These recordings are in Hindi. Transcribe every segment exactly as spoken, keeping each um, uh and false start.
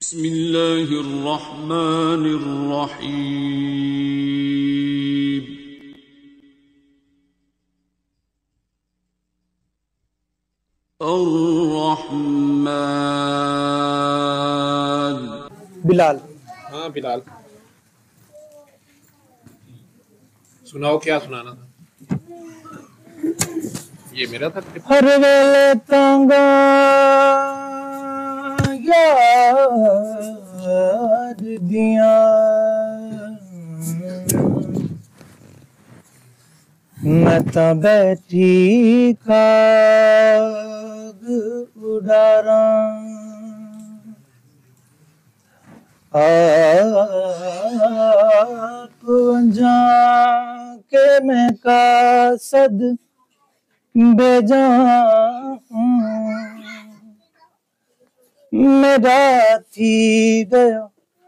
बिस्मिल्लाहिर्रहमानिर्रहीम। अर्रहमान। बिलाल। हाँ बिलाल, सुनाओ क्या सुनाना था। ये मेरा था क्लिप। हर वेले तांगा याद दिया मैं ता बैठी काग उड़ारा आप जा के मैं कासद बेजा मेरा थी गया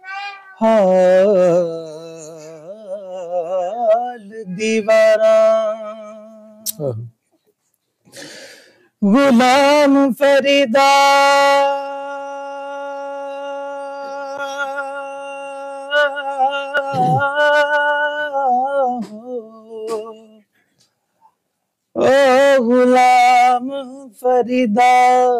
हाल दीवारा गुलाम फरीदा ओ गुलाम फरीदा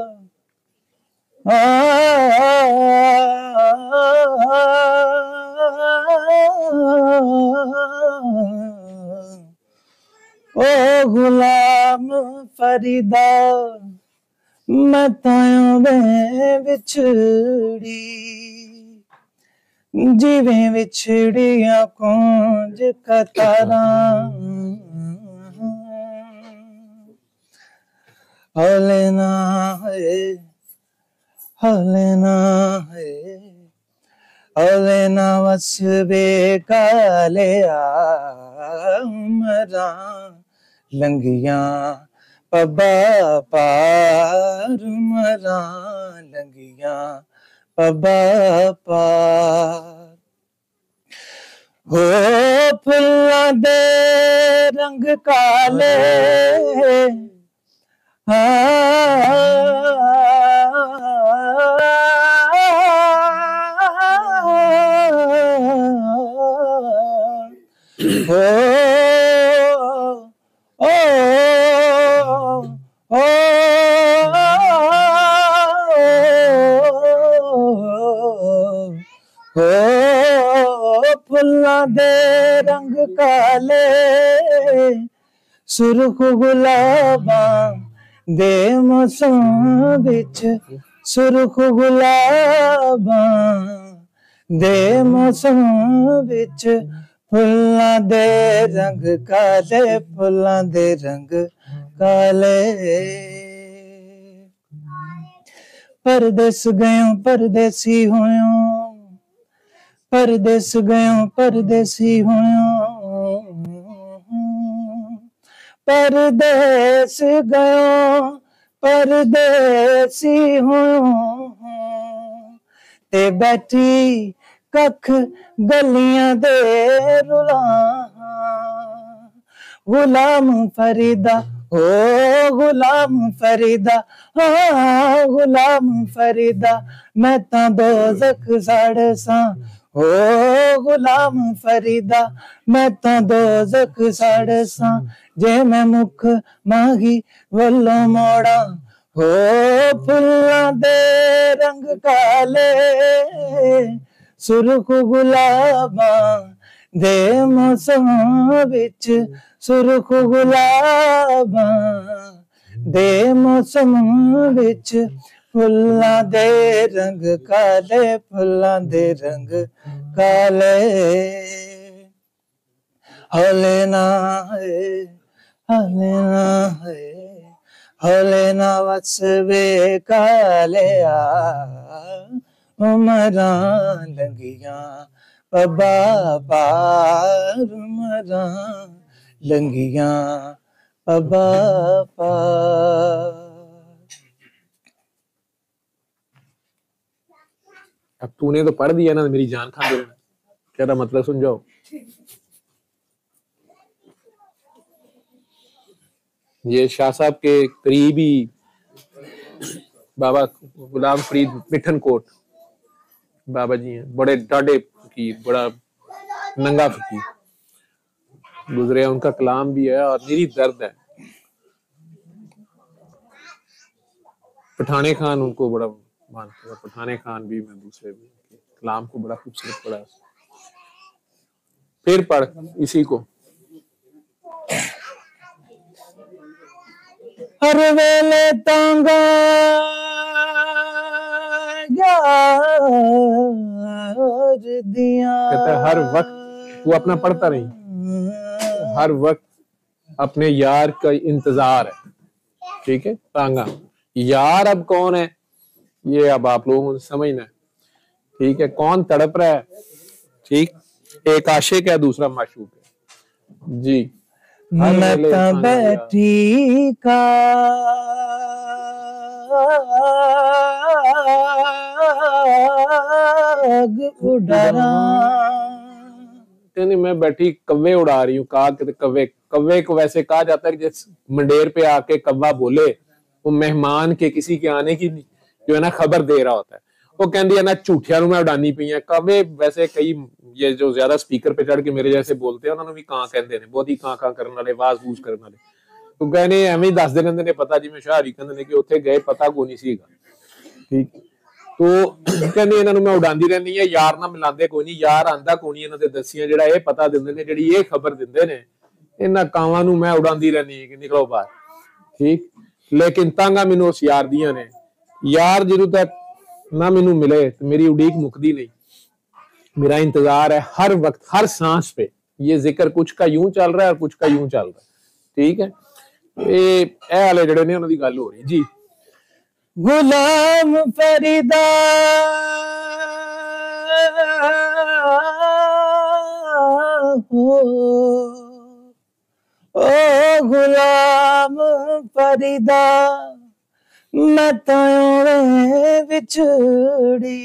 ओ गुलाम फरीदा मैं तायों में बिछड़ी जिवें बिछड़िया कौंज कतारा हौलेना है हौलेना है हौलेना वसबे काले आमरा लंगिया पबा पार मरा लंगिया पबा पार हो फुल्ला दे रंग काले हो ओ ओ हो फुल्ला दे रंग काले सुर्ख गुलाबा दे मौसम बिच सुर्ख गुलाबा दे मौसम बिच फुल्लां दे रंग काले फुल्लां दे रंग काले परदेस गयो परदेसी होयो परदेस गयो परदेसी होयो परदेस गयो परदेसी होयो ते बैठी कख गलियां दे रुला गुलाम फरीदा ओ गुलाम फरीदा हाँ गुलाम फरीदा मैं ता दोज़ख साढ़े सा ओ गुलाम फरीदा मैं ता दोज़ख साढ़े सा जे मैं मुख माही वल्लो मोड़ा हो फुल्लां दे रंग काले सुर्ख गुलाबा दे मौसम बिच सुर्ख गुलाबा दे मौसम बिच फुल्लां दे रंग काले फुल्लां दे रंग काले हौले ना है हौले ना है हौले ना वसबे काले आ उमरा लंगिया पबा पार उमरा लंगिया पबा पार। अब तूने तो पढ़ दिया ना, मेरी जान खा दे। क्या था मतलब सुन जाओ। ये शाह साहब के करीबी बाबा गुलाम फरीद मिठन कोट बाबा जी हैं, बड़े डाढ़े फकीर, बड़ा नंगा फकीर गुजरे, उनका कलाम भी है और निरी दर्द है। पठाने खान उनको बड़ा मानते हैं, पठाने खान भी, मैं दूसरे भी कलाम को बड़ा खूबसूरत पढ़ा। फिर पढ़ इसी को। हर वेले तांगा यार दिया, कहता है हर वक्त, तू अपना पढ़ता नहीं, हर वक्त अपने यार का इंतजार है। ठीक है, तांगा यार अब कौन है ये अब आप लोगों को समझना है। ठीक है, कौन तड़प रहा है। ठीक, एक आशिक है, दूसरा माशूक है जी। मैं तो बैठी का उड़ाना, मैं बैठी कव्वे उड़ा रही हूँ। कहा कि कव्वे, कव्वे को वैसे कहा जाता है कि जिस मंडेर पे आके कव्वा बोले, वो मेहमान के किसी के आने की जो है ना खबर दे रहा होता है। वो कहती है ना झूठिया मैं उड़ानी पई है। कव्वे वैसे कई ये जो ज्यादा स्पीकर पे चढ़ के मेरे जैसे बोलते हैं, उन्होंने भी कां कहते हैं, बहुत ही कां कां करने वाले, आवाज बूझ करने वाले। तो कहने एवं ही दसते रहते ने पता, जिवें शाहरी कहते हैं कि उत्थे गए पता को नहीं सीगा। ठीक, तो कहते इन्हों मैं उड़ाती रहनी है, यार ना मिलाते कोई नहीं, यार आंदा कोई नहीं, इन्होंने दसियां जेड़ा ये पता देंदे ने, जेड़ी ये खबर देंदे ने, इन्हां कावां नूं मैं उड़ाती रहनी है कि निकलो बाहर। ठीक, लेकिन तांगा मैनू उस यार दियां ने। यार जदों तक ना मैनू मिले तो मेरी उड़ीक मुकदी नहीं, मेरा इंतजार है हर वक्त, हर सांस पे। ये जिक्र कुछ का यूं चल रहा है और कुछ का यूं चल रहा है। ठीक है, ये ए वाले जड़े ने उन्हां दी गल हो रही जी। गुलाम फरीदा हो, ओ गुलाम फरीदा, मैं तायों विछड़ी,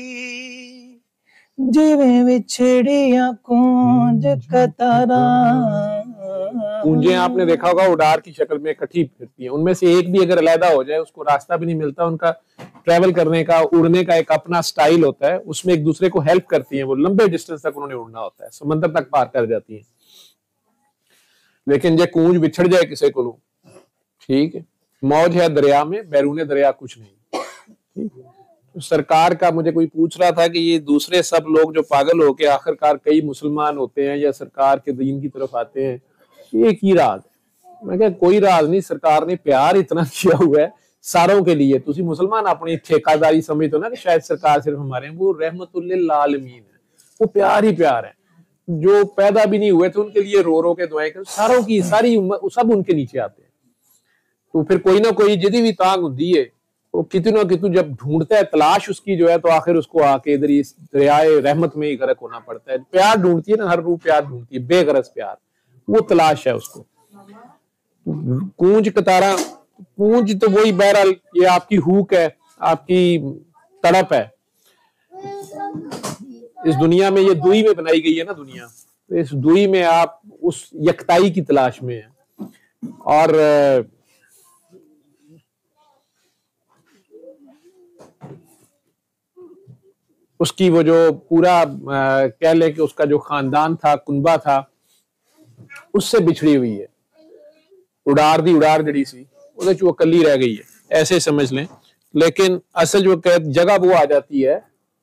जिवें विछड़ियां कूंज कतारा। कूंजें आपने देखा होगा उड़ार की शक्ल में इकट्ठी फिरती हैं, उनमें से एक भी अगर अलहदा हो जाए उसको रास्ता भी नहीं मिलता। उनका ट्रेवल करने का, उड़ने का एक अपना स्टाइल होता है, उसमें एक दूसरे को हेल्प करती हैं। वो लंबे डिस्टेंस तक उन्होंने उड़ना होता है, समंदर तक पार कर जाती हैं। लेकिन जे कूंज बिछड़ जाए किसी को, ठीक है, मौज है दरिया में, बैरूने दरिया कुछ नहीं। ठीक, तो सरकार का मुझे कोई पूछ रहा था कि ये दूसरे सब लोग जो पागल होके आखिरकार कई मुसलमान होते हैं या सरकार के दीन की तरफ आते हैं, ये की राज है। मैं क्या कोई राज नहीं, सरकार ने प्यार इतना किया हुआ है सारों के लिए। तुसी मुसलमान अपनी ठेकादारी समझते हो ना कि शायद सरकार सिर्फ हमारे हैं, वो रहमतुल्लिल आलमीन है, वो प्यार ही प्यार है। जो पैदा भी नहीं हुए थे उनके लिए रो रो के दुआएं कर, सारों की सारी उम्मत सब उनके नीचे आते हैं। तो फिर कोई ना कोई जिदी भी तांग होती है, वो कितु ना कितु जब ढूंढता है तलाश उसकी जो है, तो आखिर उसको आके इधर इस दरियाए रहमत में ही गर्क होना पड़ता है। प्यार ढूंढती है ना, हर रूह प्यार ढूंढती है, बेगरज प्यार, वो तलाश है उसको। कूंज कतारा, कूंज तो वही बहरहाल ये आपकी हुक है, आपकी तड़प है। इस दुनिया में ये दुई में बनाई गई है ना दुनिया, तो इस दुई में आप उस यकताई की तलाश में है। और उसकी वो जो पूरा कह ले कि उसका जो खानदान था, कुनबा था, उससे बिछड़ी हुई है। उड़ार दी उड़ार जड़ी सी ਉਹਦੇ ਚ वो कली रह गई है, ऐसे समझ लें। लेकिन असल जो जगह वो आ जाती है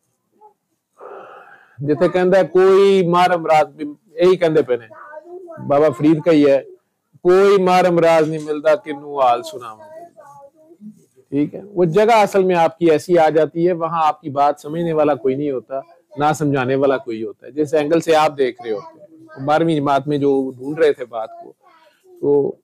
जिथे कहता कोई मार अमराज, यही कहते पे ने बाबा फरीद का ही है, कोई मार अमराज नहीं मिलता किन्नू हाल सुनावा। ठीक है, वो जगह असल में आपकी ऐसी आ जाती है, वहां आपकी बात समझने वाला कोई नहीं होता, ना समझाने वाला कोई होता है। जिस एंगल से आप देख रहे होते हैं, बारहवीं जमात में जो ढूंढ रहे थे बात को, तो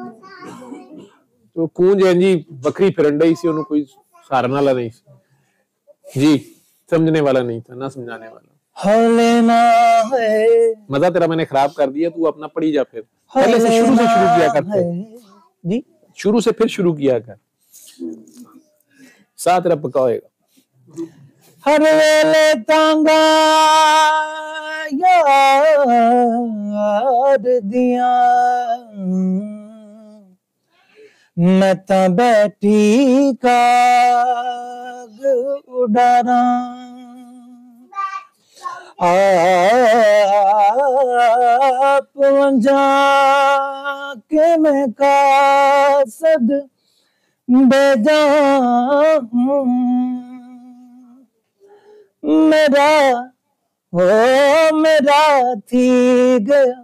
तो कूंज है जी बकरी फिरन रही सी, कोई सहारन वाला नहीं जी, समझने वाला नहीं था, ना समझाने वाला। लेना है मजा तेरा मैंने खराब कर दिया, तू अपना पढ़ी जा। फिर पहले से शुरू से शुरू किया कर जी, शुरू से फिर शुरू किया कर, साथ तेरा पक्का होएगा। हर वेले तांगा यार दिया, मैं ता बैठी काग उड़ाना। आप वंजा के मैं कासद बेजा मेरा ओ मेरा थी गया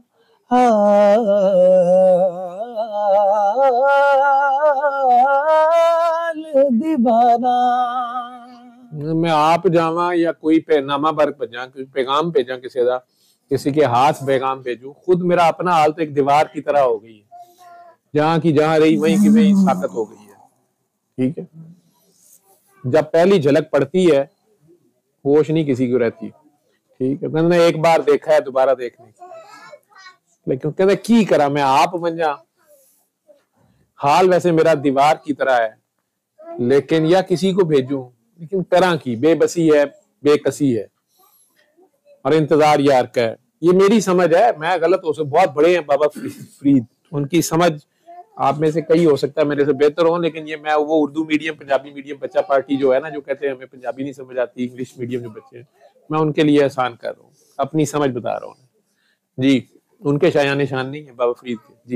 हाल दीवाना। मैं आप जावा या कोई पैनामा बर्क भेजा, कोई पैगाम भेजा किसी का, किसी के हाथ पैगाम भेजू, खुद मेरा अपना हाल तो एक दीवार की तरह हो गई है, जहां की जहां रही वहीं की वहीं साकत हो गई है। ठीक है, जब पहली झलक पड़ती है होश नहीं किसी को रहती। ठीक है, मैंने एक बार देखा है दोबारा देखने, लेकिन कहते की करा मैं आप बन जा। हाल वैसे मेरा दीवार की तरह है, लेकिन या किसी को भेजूं, लेकिन तरह की बेबसी है, बेकसी है और इंतजार यार का है। ये मेरी समझ है, मैं गलत हो सकता, बहुत बड़े हैं बाबा फरीद, उनकी समझ आप में से कई हो सकता है मेरे से बेहतर हो, लेकिन ये मैं वो उर्दू मीडियम पंजाबी मीडियम बच्चा पार्टी जो है ना, जो कहते हैं हमें पंजाबी नहीं समझ आती, इंग्लिश मीडियम जो बच्चे हैं, मैं उनके लिए आसान कर रहा हूँ, अपनी समझ बता रहा हूँ जी। उनके शायान निशान नहीं है बाबा फरीद के जी।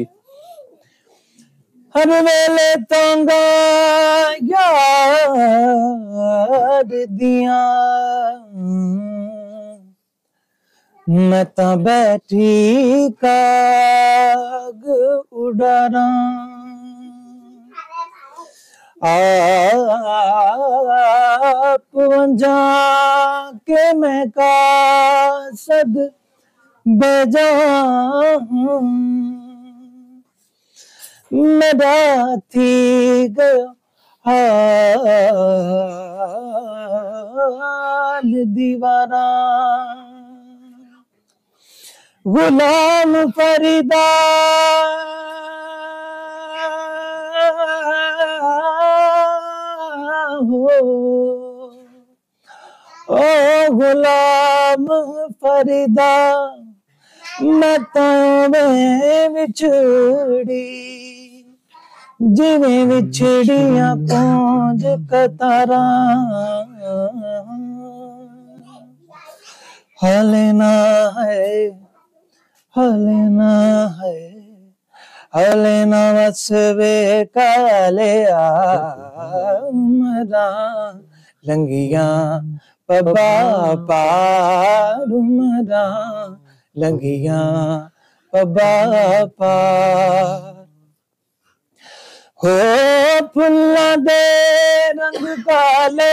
हर वेले तांगा यार दिया मैं ता बैठी काग उड़ारा। आप वंजा के मैं कासद बेजा मेरा थी गया हाल दीवाना। गुलाम फरीदा हो ओ गुलाम फरीदा मैं तावें विछड़ी जिवें विछड़ियां पौंज कतारा। हलना है हलना है हलना वसवे काले आमरा लंगिया पबा पारुमरा लंगिया पबा पार। हो फुल्ला दे रंग काले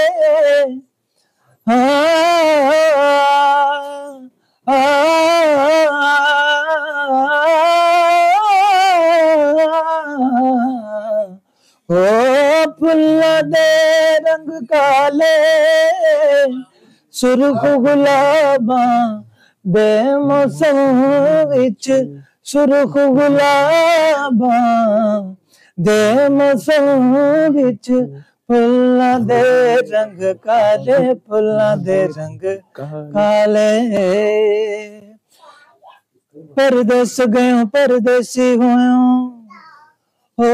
हो फुल्ला दे रंग काले सुर्ख गुलाबा दे मौसम विच सुर्ख गुलाबा दे मौसम विच फुल्लां दे रंग काले फुल्लां दे रंग काले। परदेस गयो परदेसी होयो हो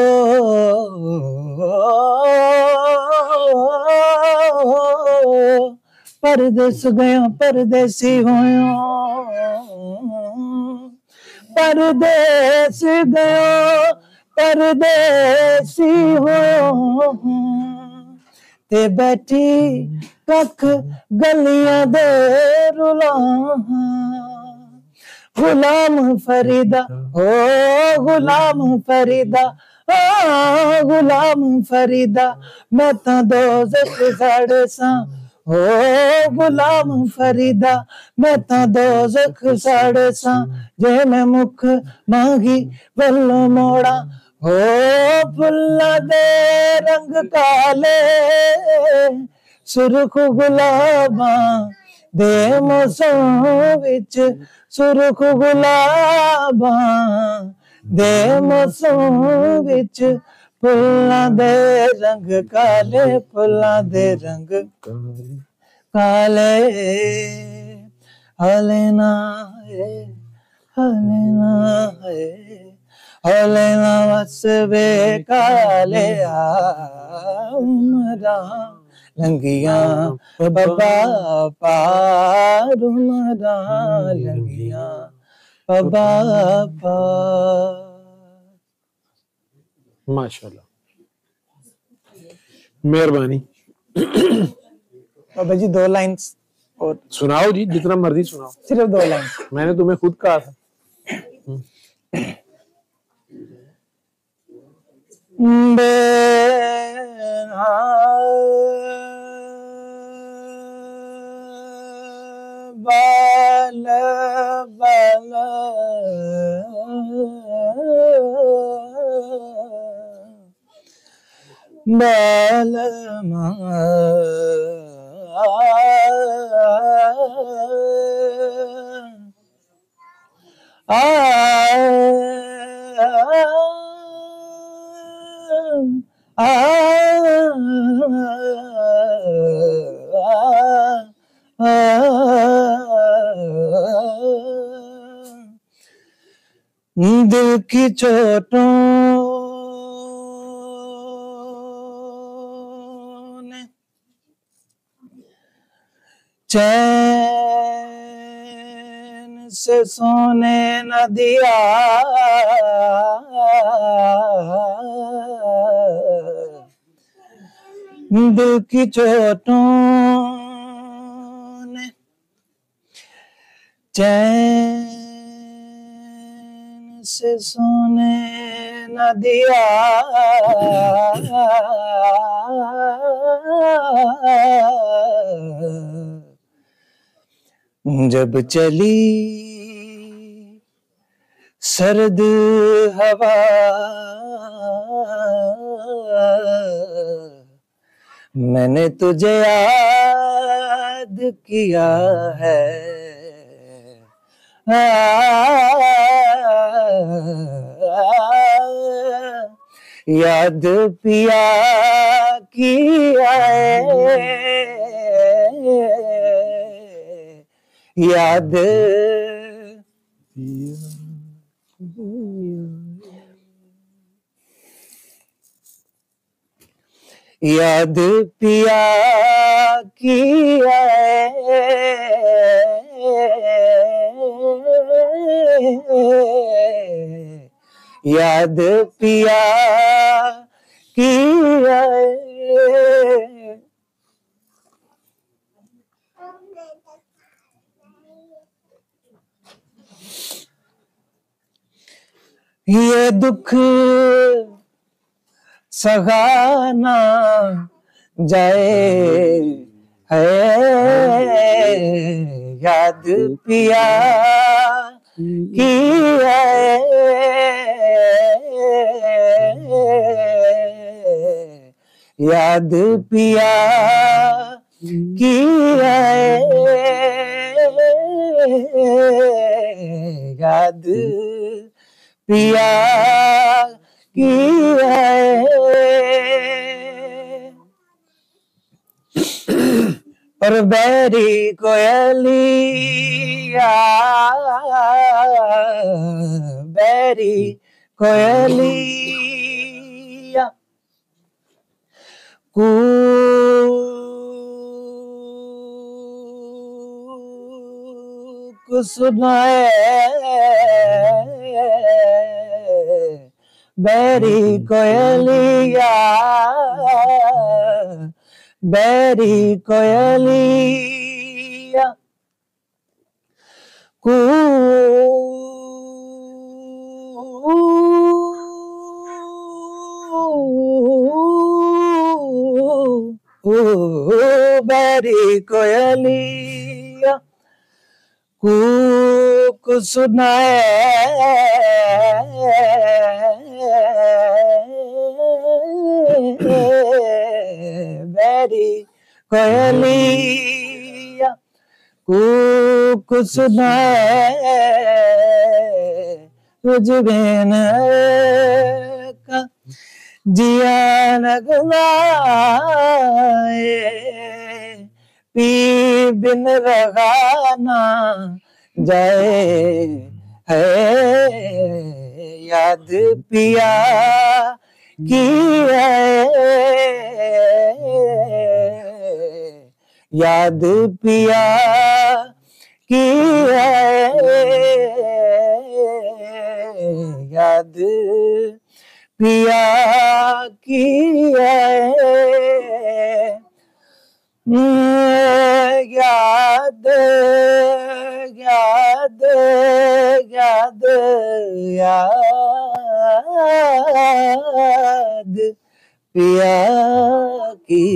परदेस गयो परदेसी होयो परदेस गयो परदेसी होयो ते बैठी कख गलियां दे रुला। गुलाम फरीदा ओ गुलाम फरीदा ओ गुलाम फरीदा मैं ता दोज़ख साड़े सा ओ गुलाम फरीदा मैं ता दोज़ख साड़े सा जे मैं मुख मांगी वल्लो मोड़ा। हो फुल्ला दे रंग काले सुर्ख गुलाबा दे मौसम विच सुर्ख गुलाबा दे मौसम विच फुल्लां दे रंग काले फुल्लां दे रंग काले। हलना है हलना है हलना वसवे काले आमरा लंगिया बाबा पार मरा लंगिया बाबा पार। माशाल्लाह, मेहरबानी। बाबा जी दो लाइंस और सुनाओ जी, जितना मर्जी सुनाओ, सिर्फ दो लाइन। मैंने तुम्हें खुद कहा था। बाल बाल बाल आ दिल की चोटों ने चैन से सोने न दिया, दिल की चोटों ने चैन से सोने न दिया, जब चली सर्द हवा मैंने तुझे याद किया है, आ, याद पिया किया है, याद याद पिया किया है, याद पिया किया है। ये दुख सहाना जाए है, याद पिया किया है, याद पिया किया है, याद पिया किया है। और बैरी कोयलिया बैरी कोयलिया कूक सुनाए, बैरी कोयलिया बैरी कोयलिया बैरी कोयलिया कूक सुनाए, बैरी कोयलिया कूक सुनाए, तुझ बिन का जिया लगवाए, पी बिन रहा ना जाए है, याद पिया की है, याद पिया की है, याद पिया की है, याद याद याद याद पिया की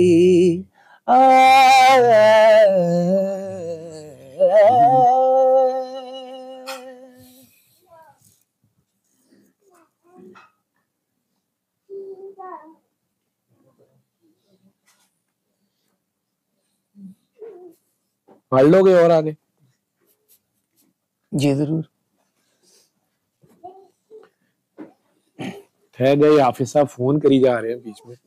पढ़ लोगे और आगे? जी जरूर। ठहर गए, हाफिज साहब फोन करी जा रहे हैं बीच में।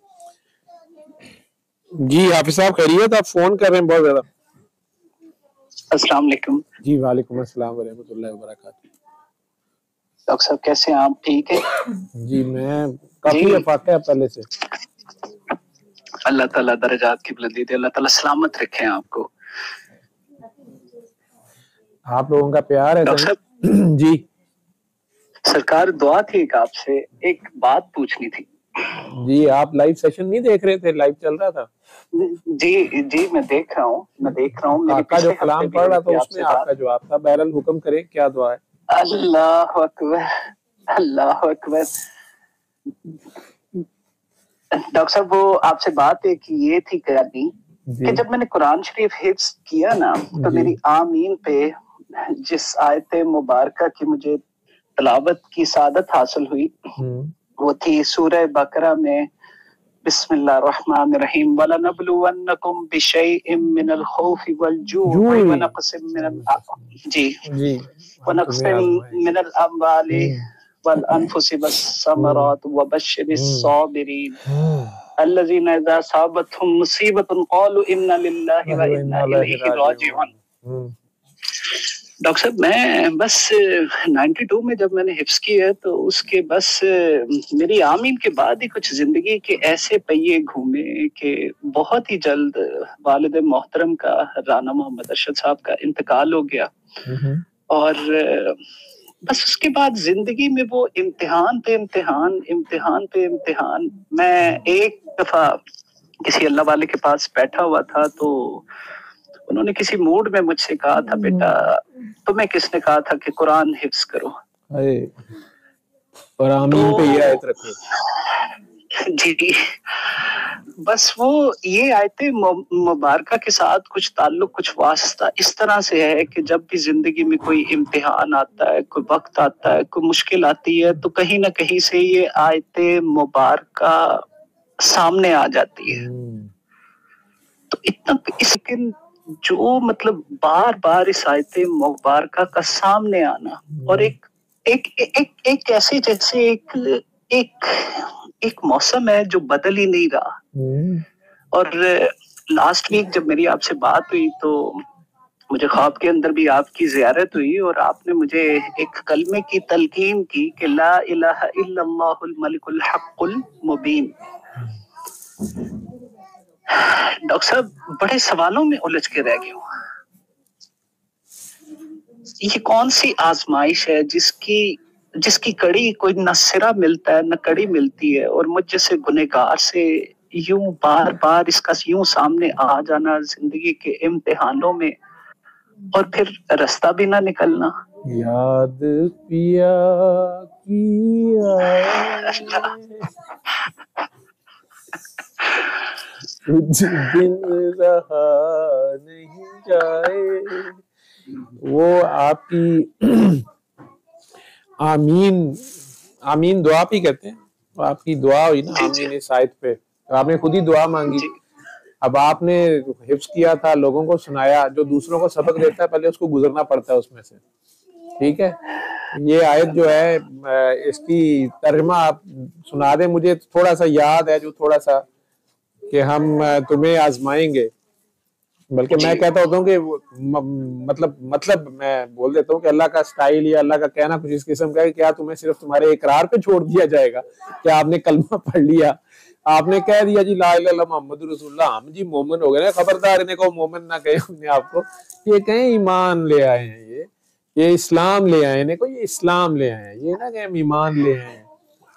जी हाफिज साहब खैरियत, आप फोन कर रहे हैं बहुत ज्यादा। अस्सलाम वालेकुम। जी वालेकुम अस्सलाम व रहमतुल्लाहि व बरकातहू। डॉक्टर साहब कैसे हैं आप, ठीक है? जी मैं काफी अफाक है पहले से। अल्लाह ताला दर्जात की बुलंदी दे, अल्लाह ताला सलामत रखे आपको। आप लोगों का प्यार है डॉक्टर साहब जी सरकार दुआ थी एक आपसे, एक बात पूछनी थी। जी आप लाइव सेशन नहीं देख रहे थे? लाइव चल रहा था। जी जी मैं देख रहा हूँ, मैं देख रहा हूँ। आपका जो कलाम पढ़ रहा था उसमें आपका जवाब था। बहरहाल हुक्म करें, क्या दुआ है? अल्लाह अकबर, अल्लाह अकबर। डॉक्टर साहब वो आपसे बात एक ये थी करनी कि जब मैंने कुरान शरीफ हिफ्ज किया ना, तो मेरी आमीन पे जिस आयत मुबारका की मुझे तलावत की सादत हासिल हुई वो थी सूरह बकरा में बिस्मिल्लाहिर्रहमानिर्रहीम वलनबलुवन्नकुम बिशैइन मिनल खौफि वल जू'i व नक़सिम मिनल जी जी व नक़सिम मिनल अम्वालि वल अनफुसि वस समरात व बश्शिरिस साबिरीन अल्लज़ीना इज़ा असाबतहुम मुसीबतुन क़ालू इन्ना लिल्लाहि व इन्ना इलैहि राजिऊन। डॉक्टर साहब मैं बस बानवे में जब मैंने हिफ्स की है तो उसके बस मेरी आमीन के बाद ही कुछ जिंदगी के ऐसे पहिए घूमे कि बहुत ही जल्द वालिद मोहतरम का राना मोहम्मद अरशद साहब का इंतकाल हो गया। और बस उसके बाद जिंदगी में वो इम्तिहान पे इम्तिहान इम्तिहान पे इम्तिहान। मैं एक दफा किसी अल्लाह वाले के पास बैठा हुआ था तो उन्होंने किसी मूड में मुझसे कहा था, बेटा तुम्हें किसने कहा था कि कुरान हिफ्ज करो? और आमीन तो, पे ये आयत रखो। जी बस वो ये आयतें मुबारका के साथ कुछ ताल्लुक, कुछ वास्ता इस तरह से है कि जब भी जिंदगी में कोई इम्तिहान आता है, कोई वक्त आता है, कोई मुश्किल आती है तो कहीं ना कहीं से ये आयतें मुबारका सामने आ जाती है। तो इतना इसके जो मतलब बार बार इस आयते मुबारका का सामने आना और एक एक एक एक ऐसे जैसे एक एक एक मौसम है जो बदल ही नहीं रहा। और लास्ट वीक जब मेरी आपसे बात हुई तो मुझे ख्वाब के अंदर भी आपकी ज़ियारत हुई और आपने मुझे एक कलमे की तलकीन की कि ला इलाहा इल्लल्लाहुल मलिकुल हक्कुल मुबीन। डॉक्टर साहब बड़े सवालों में उलझ के रह गया हूँ। ये कौन सी आजमाइश है जिसकी जिसकी कड़ी कोई न सिरा मिलता है न कड़ी मिलती है और मुझ जैसे गुनहगार से यूं बार बार इसका यूं सामने आ जाना जिंदगी के इम्तिहानों में और फिर रास्ता भी ना निकलना। याद पिया किया कुछ दिन रहा नहीं जाए। वो आपकी आमीन आमीन दुआ भी कहते हैं। तो आपकी दुआ हुई ना आमीन इस आयत पे, तो आपने खुद ही दुआ मांगी। अब आपने हिफ्ज किया था, लोगों को सुनाया। जो दूसरों को सबक देता है पहले उसको गुजरना पड़ता है उसमें से, ठीक है। ये आयत जो है इसकी तर्जुमा आप सुना दें मुझे। थोड़ा सा याद है जो थोड़ा सा कि हम तुम्हें आजमाएंगे, बल्कि मैं कहता होता हूँ कि मतलब मतलब मैं बोल देता हूँ कि अल्लाह का स्टाइल या अल्लाह का कहना कुछ इस किस्म का है कि क्या तुम्हें सिर्फ तुम्हारे इकरार पे छोड़ दिया जाएगा? क्या आपने कलमा पढ़ लिया आपने कह दिया जी ला इलाहा इल्लल्लाह मोहम्मद रसूलुल्लाह, हम जी मोमिन हो गए ना, खबरदार इन्हें को मोमिन ना कहे अपने आपको, ये कहें ईमान ले आए हैं, ये ये इस्लाम ले आए, इन्हें को ये इस्लाम ले आए हैं, ये ना कहें ईमान ले आए हैं।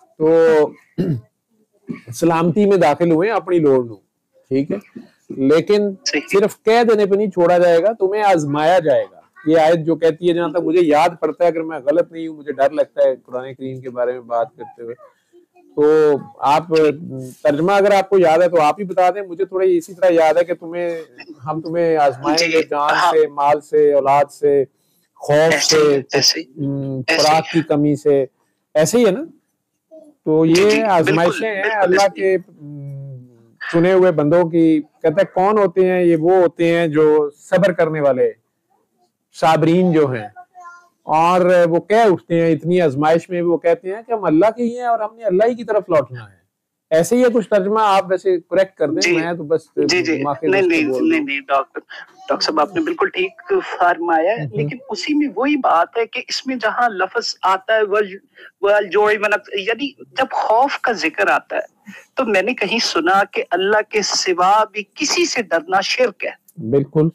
तो सलामती में दाखिल हुए अपनी लोड़ लो, ठीक है, लेकिन सिर्फ कह देने पे नहीं छोड़ा जाएगा, तुम्हें आजमाया जाएगा। ये आयत जो कहती है, जहां तक मुझे याद पड़ता है, अगर मैं गलत नहीं हूँ, मुझे डर लगता है कुरान करीम के बारे में बात करते हुए, तो आप तर्जमा अगर आपको याद है तो आप ही बता दें, मुझे थोड़ा इसी तरह याद है कि तुम्हें हम तुम्हें आजमाएंगे जान से, माल से, औलाद से, खौफ से, खुराक की कमी से, ऐसे ही है ना। तो ये आजमाइशें हैं अल्लाह के चुने हुए बंदों की। कहता है कौन होते हैं ये? वो होते हैं जो सब्र करने वाले, साबरीन जो हैं, और वो कह उठते हैं इतनी आजमाइश में भी वो कहते हैं कि हम अल्लाह के ही हैं और हमने अल्लाह ही की तरफ लौटना है। ऐसे ही है कुछ तर्जमा, आप वैसे करेक्ट कर दें, मैं तो बस जी जी नहीं नहीं नहीं नहीं डॉक्टर डॉक्टर साहब आपने बिल्कुल ठीक फरमाया है, लेकिन उसी में वही बात है कि इसमें जहाँ लफ्ज आता है वल वल जो यानी जब खौफ का जिक्र आता है, तो मैंने कहीं सुना कि अल्लाह के सिवा भी किसी से डरना शिर्क है। बिल्कुल।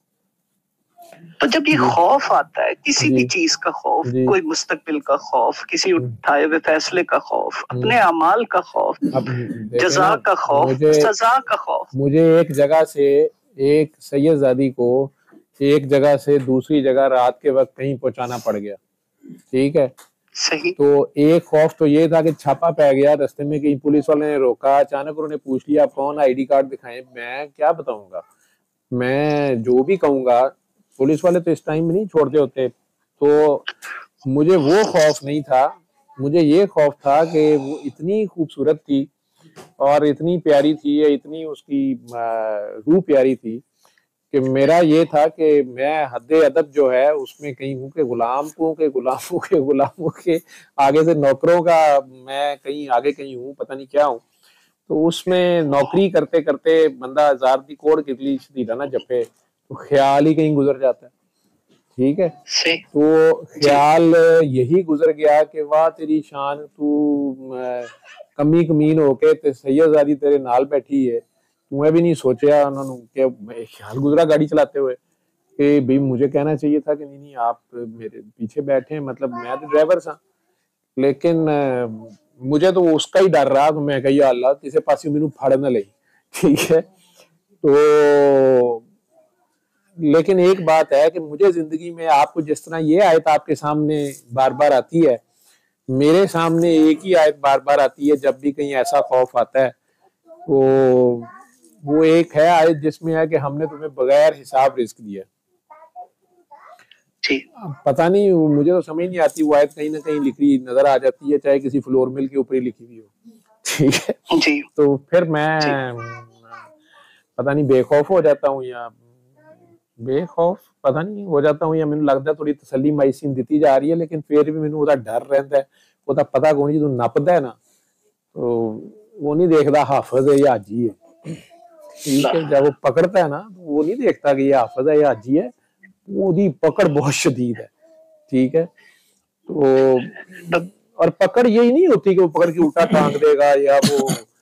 तो जब ये खौफ आता है, किसी भी चीज का खौफ, कोई मुस्तकबिल का खौफ, किसी उठाए हुए फैसले का खौफ, अपने अमाल का खौफ, जज़ा का खौफ, सजा का खौफ। मुझे एक जगह से, एक सैयदजादी को एक जगह से दूसरी जगह रात के वक्त कहीं पहुंचाना पड़ गया, ठीक है, सही। तो एक खौफ तो ये था कि छापा पै गया रास्ते में, कहीं पुलिस वाले ने रोका, अचानक उन्होंने पूछ लिया कौन, आईडी कार्ड दिखाएं। मैं क्या बताऊंगा, मैं जो भी कहूंगा, पुलिस वाले तो इस टाइम में नहीं छोड़ते होते। तो मुझे वो खौफ नहीं था, मुझे ये खौफ था कि वो इतनी खूबसूरत थी और इतनी प्यारी थी, इतनी उसकी रूह प्यारी थी कि मेरा ये था कि मैं हद अदब जो है उसमें कहीं हूँ कि गुलामों के गुलामों के गुलामों के आगे से नौकरों का मैं कहीं आगे कहीं हूँ, पता नहीं क्या हूँ। तो उसमें नौकरी करते करते बंदा हजार दी कोड़ कितनी सीधा ना जपे, तो ख्याल ही कहीं गुजर जाता है, ठीक है। तो ख्याल यही गुजर गया कि वाह तेरी शान, तू कमी कमीन होके ते सैयदजादी तेरे नाल बैठी है, तुम्हें भी नहीं सोचा उन्होंने, ख्याल गुजरा गाड़ी चलाते हुए कि भाई मुझे कहना चाहिए था कि नहीं नहीं आप मेरे पीछे बैठे हैं, मतलब मैं तो ड्राइवर था, लेकिन मुझे तो उसका ही डर रहा। तो मैं कही अल्लाह किसी पास मैनू फड़ ना ले, ठीक है। तो लेकिन एक बात है कि मुझे जिंदगी में आपको जिस तरह ये आयत आपके सामने बार बार आती है, मेरे सामने एक ही आयत बार बार आती है जब भी कहीं ऐसा खौफ आता है। तो वो एक है आयत जिसमें है कि हमने तुम्हें बगैर हिसाब रिस्क दिया। पता नहीं, मुझे तो समझ नहीं आती, वो आयत कहीं ना कहीं लिखी नजर आ जाती है, चाहे किसी फ्लोर मिल के ऊपर ही लिखी हुई हो, ठीक है। जी। तो फिर मैं पता नहीं बेखौफ हो जाता हूँ या बेखौफ पता नहीं हो जाता हूँ, या मैंने लगता थोड़ी तसली माइसीन दी जा रही है, लेकिन फिर भी मैंने डर रहता है, वो पता कौन जी तू नपदा है ना, तो वो नहीं देखता हाफिज है या हाजी है, ठीक है। जब वो पकड़ता है ना तो वो नहीं देखता कि ये हाफिज है या हाजी है, वो पकड़ बहुत शदीद है, ठीक है। तो और पकड़ यही नहीं होती कि वो पकड़ के उल्टा टांग देगा या वो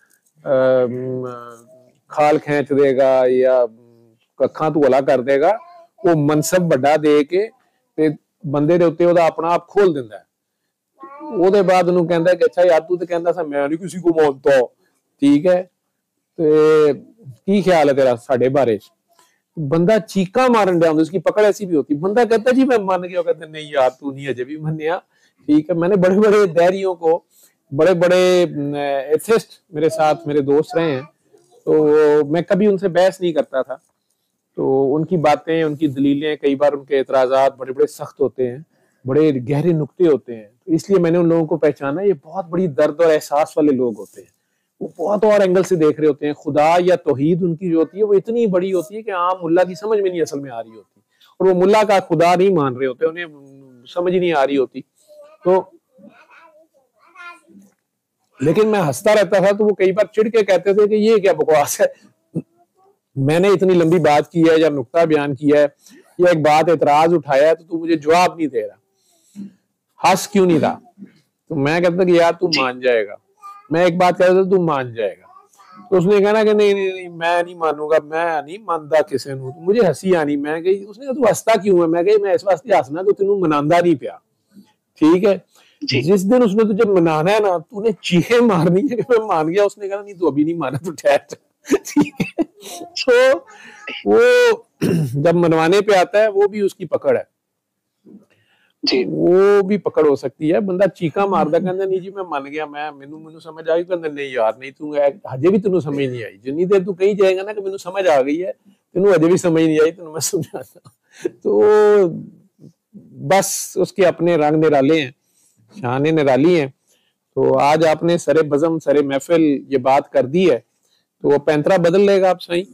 आ, खाल खींच देगा या कखा धोला कर देगा, वो मनसब बड़ा दे के ते बंदे दे उत्ते ओदा अपना आप खोल दिंदा है। ओदे बाद उन्होंने कहता है कि अच्छा यार तू तो कहता सा मैं नहीं किसी को मानता, ठीक है, ते की ख्याल है तेरा साडे बारे? बंदा चीका मारन दिया, उसकी पकड़ ऐसी भी होती, बंदा कहता जी मैं मान गया, कहते नहीं यार तू नहीं अजय भी मन्या, ठीक है। मैंने बड़े बड़े दैरियों को, बड़े बड़े एथिस्ट मेरे साथ मेरे दोस्त रहे हैं, तो मैं कभी उनसे बहस नहीं करता था। तो उनकी बातें, उनकी दलीलें, कई बार उनके एतराज़ात बड़े बड़े सख्त होते हैं, बड़े गहरे नुक्ते होते हैं, तो इसलिए मैंने उन लोगों को पहचाना, ये बहुत बड़ी दर्द और एहसास वाले लोग होते हैं, वो बहुत और एंगल से देख रहे होते हैं। खुदा या तौहीद उनकी जो होती है वो इतनी बड़ी होती है कि आम मुल्ला की समझ में नहीं असल में आ रही होती, और वो मुल्ला का खुदा नहीं मान रहे होते, उन्हें समझ ही नहीं आ रही होती। तो लेकिन मैं हंसता रहता था, तो वो कई बार चिढ़ के कहते थे कि ये क्या बकवास है, मैंने इतनी लंबी बात की है या नुक्ता बयान किया है या एक बात एतराज उठाया है, तो तू मुझे जवाब नहीं दे रहा, हंस क्यों नहीं रहा? तो मैं कहता कि यार तू मान जाएगा, मैं एक बात कहता था तू मान जाएगा, तो उसने कहना कि नहीं नहीं नहीं मैं नहीं मानूंगा, मैं नहीं मानता किसी ਨੂੰ, मुझे हंसी आनी। मैं कही, उसने कहा तू हंसता क्यों है? मैं कही मैं इस वास्ते हंसना कि तेनू मनांदा नहीं पिया, ठीक है। जिस दिन उसने तुझे मनाना है ना, तूने चीखें मारनी है कि मैं मान गया। उसने कहा नहीं तू अभी नहीं माना, तू ठहर, ठीक है। तो वो जब मनवाने पे आता है वो भी उसकी पकड़ है जी, वो भी पकड़ हो सकती है। बंदा चीका मारदा कहंदा नहीं जी मैं मान गया, मैं मैनू मैनू समझ आ गई, कहंदा नहीं यार नहीं तू हजे भी तेनू समझ नहीं आई। जितनी देर तू कही जाएगा ना कि मैनू समझ आ गई है, तेनू हजे भी समझ नहीं आई, तेनू मैं समझाता। तो बस उसके अपने रंग निराले हैं, शाने निराली हैं। तो आज आपने सरे बज़म सरे महफिल ये बात कर दी है, तो वो पैंतरा बदल लेगा आप सही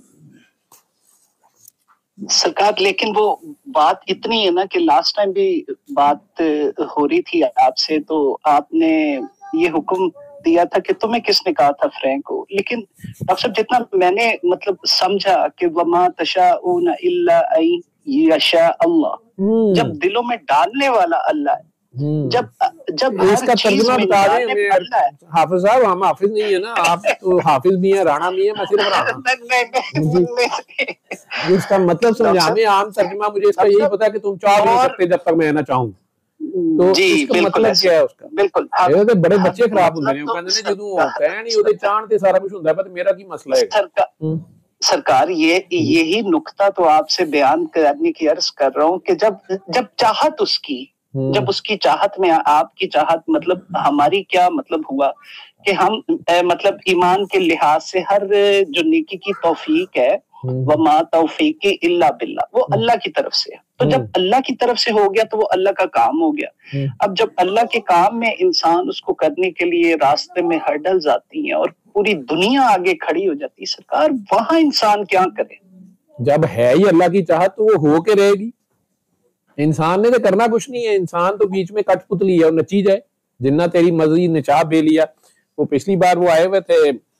सरकार। लेकिन वो बात इतनी है ना कि लास्ट टाइम भी बात हो रही थी आपसे, तो आपने ये हुक्म दिया था कि तुम्हें किसने कहा था फ्रैंक को, लेकिन डॉक्टर साहब जितना मैंने मतलब समझा कि वमा तशाऊना इल्ला अन यशा अल्लाह, जब दिलों में डालने वाला अल्लाह है, जब जब इसका तर्जुमा बता दें हाफिज साहब। हम हाफिज नहीं है ना, आप तो हाफिज भी हैं, राणा भी है, मैं सिर्फ राणा। इसका मतलब समझाने आम तर्जुमा मुझे इसका यही पता है कि तुम चाह नहीं सकते जब तक मैं ना चाहूं। तो इसका मतलब क्या है उसका? बिल्कुल ਇਹ ਤੇ ਬੜੇ ਬੱਚੇ ਖਰਾਬ ਹੁੰਦੇ ਨੇ, ਉਹ ਕਹਿੰਦੇ ਨੇ ਜਦੋਂ ਕਹਿ ਨਹੀਂ ਉਹਦੇ ਚਾਹਣ ਤੇ सारा कुछ ਹੁੰਦਾ, पर मेरा की मसला है सरकार। ये यही नुक्ता तो आपसे बयान करने की अर्ज कर रहा हूँ कि जब जब चाहत उसकी जब उसकी चाहत में आपकी चाहत, मतलब हमारी क्या मतलब हुआ कि हम ए, मतलब ईमान के लिहाज से हर जो नेकी की तौफीक है वमा तौफीकी इल्ला बिल्ला, वो अल्लाह की तरफ से है। तो जब अल्लाह की तरफ से हो गया तो वो अल्लाह का काम हो गया। अब जब अल्लाह के काम में इंसान उसको करने के लिए रास्ते में हर्डल्स आती हैं और पूरी दुनिया आगे खड़ी हो जाती है, सरकार वहां इंसान क्या करे? जब है ही अल्लाह की चाहत तो वो हो के रहेगी। इंसान ने तो करना कुछ नहीं है, इंसान तो बीच में कठपुतली है और नची जाए, जिन्ना तेरी मर्जी नचा बे लिया। वो पिछली बार वो आए हुए थे,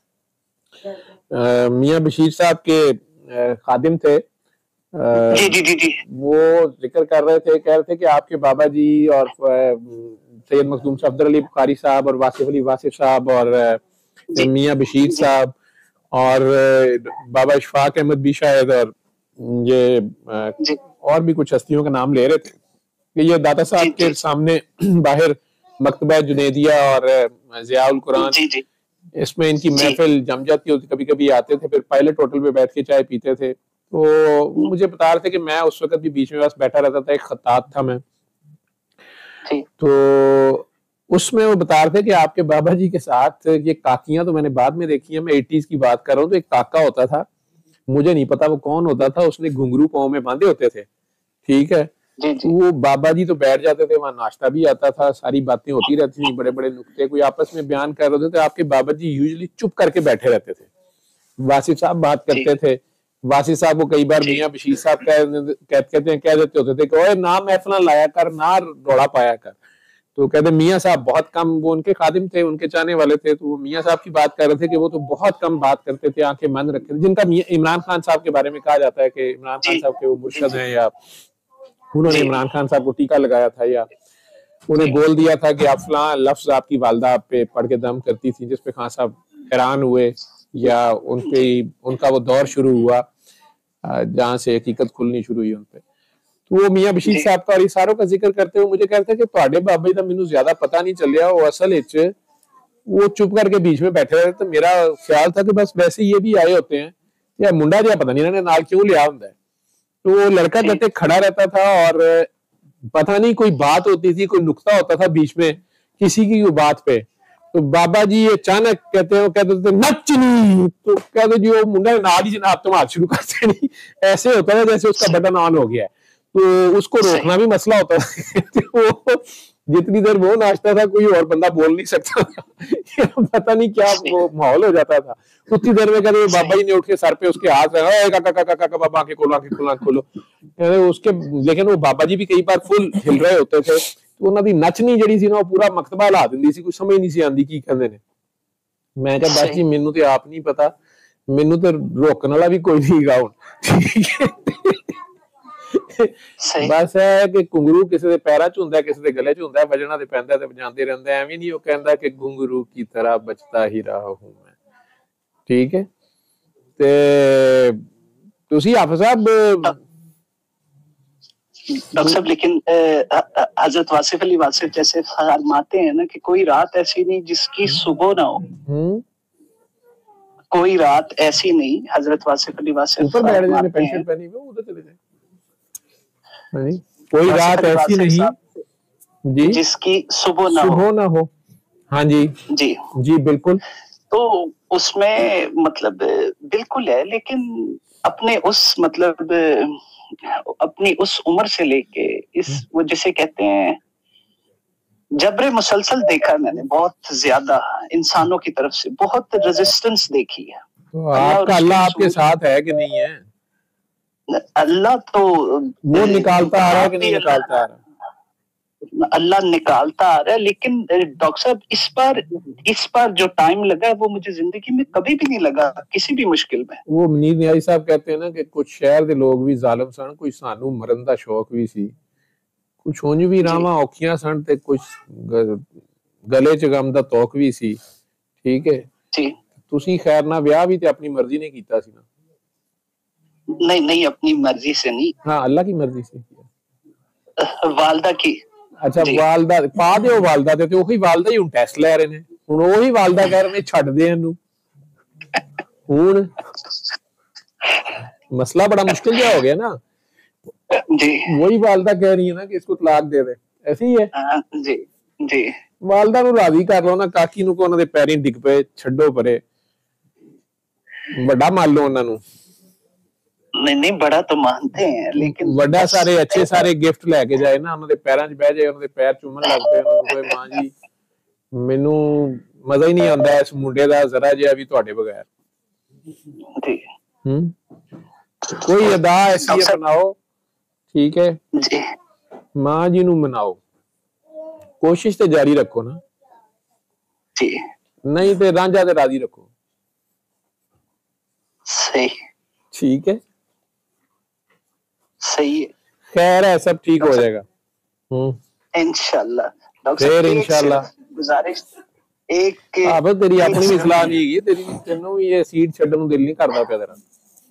मियां बशीर साहब के खादिम थे, आ, जी, जी, जी, जी। वो जिक्र कर रहे थे, कह रहे थे कि आपके बाबा जी और सैयद मखदूम अफजल अली बुखारी साहब और वासिफ अली वासिफ साहब और मियां बशीर साहब और बाबा इशफाक अहमद भी शायद, और ये और भी कुछ हस्तियों का नाम ले रहे थे कि ये दाता साहब के सामने बाहर मकतबा जुनैदिया और ज़ियाउल कुरान, इसमें इनकी महफिल जम जाती होती, कभी कभी आते थे, फिर पायलट होटल पे बैठ के चाय पीते थे। तो मुझे बता रहे थे कि मैं उस वक्त भी बीच में बस बैठा रहता था, एक खत्तात था मैं, तो उसमें वो बता रहे थे कि आपके बाबा जी के साथ ये काकियां तो मैंने बाद में देखी है, मैं एटीज की बात कर रहा हूँ। तो एक काका होता था, मुझे नहीं पता वो कौन होता था, उसने घुंघरू पाँव में बांधे होते थे, ठीक है। जी, जी। वो बाबा जी तो बैठ जाते थे, वहां नाश्ता भी आता था, सारी बातें होती रहती थी, बड़े बड़े नुक्ते कोई आपस में बयान कर रहे थे। आपके बाबा जी यूजुअली चुप करके बैठे रहते थे, वासिफ साहब बात करते थे। वासिफ साहब को कई बार मियां बशीर साहब कहते हैं कह देते होते थे कि ओए ना महफिल लाया कर, ना रौला पाया कर। तो कहते मियां साहब बहुत कम, वो उनके खादिम थे, उनके चाहने वाले थे, तो वो मियां साहब की बात कर रहे थे कि वो तो बहुत कम बात करते थे, आंखें बंद रखते थे। जिनका इमरान खान साहब के बारे में कहा जाता है कि इमरान खान साहब के वो मुर्शद हैं, या उन्होंने इमरान खान साहब को टीका लगाया था, या उन्हें बोल दिया था कि आप फलां लफ्ज आपकी वालदा पे पढ़ के दम करती थी, जिसपे खान साहब हैरान हुए, या उनपे उनका वो दौर शुरू हुआ जहाँ से हकीकत खुलनी शुरू हुई उनपे। तो वो मियां बशीर साहब का और इशारों का जिक्र करते हुए मुझे कहते हैं कि ਤੁਹਾਡੇ बाबा जी का मैनू ज्यादा पता नहीं चलिया, वो असल विच वो चुप करके बीच में बैठे रहे। तो मेरा ख्याल था कि बस वैसे ये भी आए होते हैं, या मुंडा जिहा पता नहीं इन्होंने नाल क्यों लिया होता है। तो वो लड़का कहते खड़ा रहता था और पता नहीं कोई बात होती थी, कोई नुक्ता होता था बीच में किसी की बात पे, तो बाबा जी अचानक कहते हैं, वो कहते थे नचनी, तो कहते जी वो मुंडा नाल ही जनाब तुम हाथ शुरू करते नहीं, ऐसे होता है जैसे उसका बटन ऑन हो गया है। तो उसको रोकना भी मसला होता था। वो जितनी देर वो नाचता था कोई और बंदा बोल नहीं सकता था, पता नहीं क्या वो माहौल हो जाता था। उतनी देर में कहते बाबा जी ने उठ के सर पे उसके हाथ रखा, काका काका काका बाबा आंखें खोलो आंखें खोलो आंखें खोलो उसके। लेकिन वो बाबा जी भी कई बार फुल हिल रहे होते थे, तो उन्हों दी नचनी जिहड़ी सी ना वो पूरा मकतबा हिला दिंदी सी, कुछ समझ नहीं सी आंदी की कहंदे ने। मैं कहा बस जी मैनू तो आप नहीं पता, मैनू तो रोकने वाला भी कोई नहीं गा हुण। बस है कि घुंगरू किसी के पैरों च हुंदा, किसी के गले च हुंदा, वजना ते पैंदा ते वजांदे रहिंदे। एवें नहीं वो कहंदा कि घुंगरू की तरह बचता ही रहा हूं मैं, ठीक है। ते तुसी हाफिज साहब डॉक्टर साहब, लेकिन हजरत वासिफ अली वासिफ जैसे फरमाते हैं ना कि कोई रात ऐसी नहीं जिसकी सुबह ना हो। कोई रात ऐसी नहीं, हजरत वासिफ अली वासिफ ऊपर बैठ जाने पेंशन पहनी हुई उधर चले जाए। कोई रात ऐसी नहीं जी जिसकी सुबह ना सुबह ना हो। हाँ जी जी जी बिल्कुल। तो उसमें मतलब बिल्कुल है, लेकिन अपने उस मतलब अपनी उस उम्र से लेके इस वो जिसे कहते हैं जबरे मुसलसल देखा मैंने, बहुत ज्यादा इंसानों की तरफ से बहुत रेजिस्टेंस देखी है। तो आपका अल्लाह आपके साथ है कि नहीं है? अल्लाह तो वो निकालता आ रहा है कि नहीं निकालता आ रहा? अल्लाह निकालता आ रहा है, लेकिन डॉक्टर साहब इस बार इस बार जो टाइम लगा है वो मुझे जिंदगी में कभी भी नहीं लगा किसी भी मुश्किल में। वो मुनीर नियाज़ी साहब कहते हैं ना कि कुछ शहर के लोग भी जालिम सन, कोई सानू मरन दा शौक भी सी, कुछ उंज भी रावां औखियां सन ते कुछ गले च गम दा तौक भी सी। ठीक है जी। तुसी खैर ना ब्याह भी ते अपनी मर्जी ने कीता सी ना? नहीं नहीं, अपनी मर्जी से नहीं। हाँ, अल्लाह की मर्जी से किया। वालदा की। अच्छा वालदा पा दियो वालदा ते ओही वालदा ही हुन टेस्ट ले रहे ने, हुन ओही वालदा कह रहे ने छड्ड दे इनू। हुन मसला बड़ा मुश्किल जा हो गया ना जी। वही वालदा कह रही है ना कि इसको तलाक दे दे, ऐसे ही है जी जी। वालदा नु राजी कर लो ना, काकी नु को उन्हां दे पैरीं डिग पे छड्डो परे, बड़ा मान लो उन्हां नु। नहीं नहीं, बड़ा तो मानते हैं, लेकिन बड़ा सारे अच्छे सारे गिफ्ट लेके जाए ना, उन्हां दे पैरां च बैठ जाए, उन्हां दे पैर चूमन लग पे, उन्हां कोई मां जी मैनू मजा ही नहीं आंदा इस मुंडे दा जरा जिहा भी तुहाडे बगैर। जी हम्म कोई अदा ऐसी अपनाओ, ठीक है जी। मां जी नु मनाओ, कोशिश तो जारी रखो ना जी, नहीं तो रांझा ते राजी रखो। सही। ठीक है सही है। खैर है, सब ठीक हो जाएगा। हम्म इंशाल्लाह। फिर इंशाल्लाह गुजारिश एक अब तेरी अपनी भी सलाह नहीं है, तेरी तेनों भी ये सीट छड्डन नु दिल नहीं करदा पिया तेरा।